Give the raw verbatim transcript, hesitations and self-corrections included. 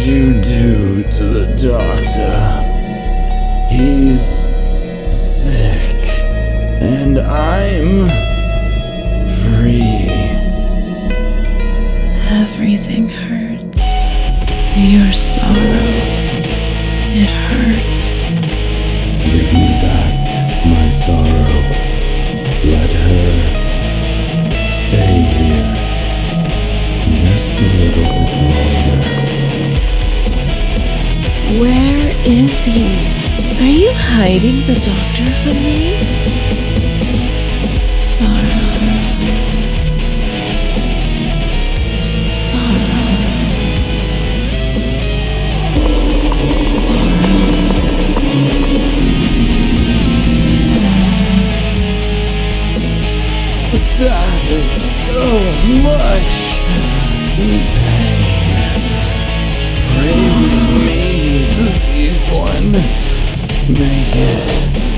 you do to the doctor? He's sick, and I'm free. Everything hurts. Your sorrow, it hurts. Give me back my sorrow. Let her stay here just a little bit longer. Where is he? Are you hiding the doctor from me? Sorrow. Sorrow. That is so much pain. Pray with me, deceased one. Make it